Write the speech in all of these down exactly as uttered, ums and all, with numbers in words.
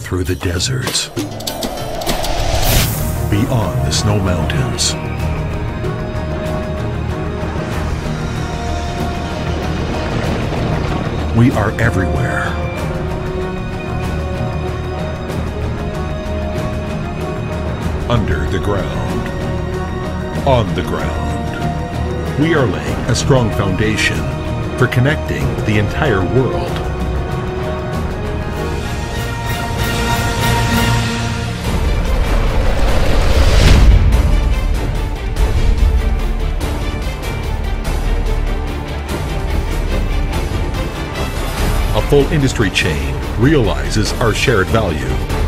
through the deserts, beyond the snow mountains, we are everywhere. Under the ground, on the ground, we are laying a strong foundation for connecting the entire world. A full industry chain realizes our shared value.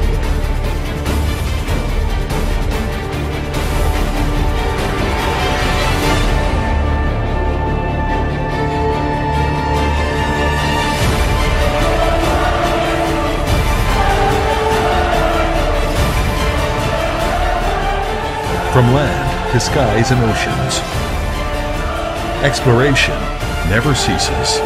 From land to skies and oceans, exploration never ceases.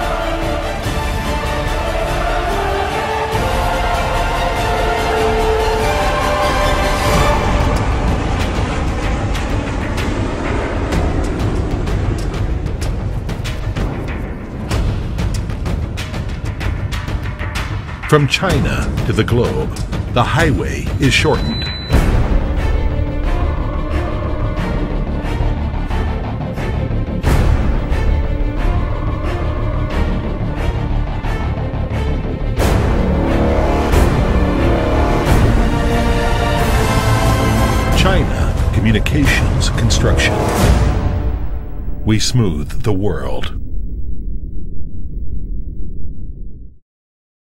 From China to the globe, the highway is shortened. China Communications Construction. We smooth the world.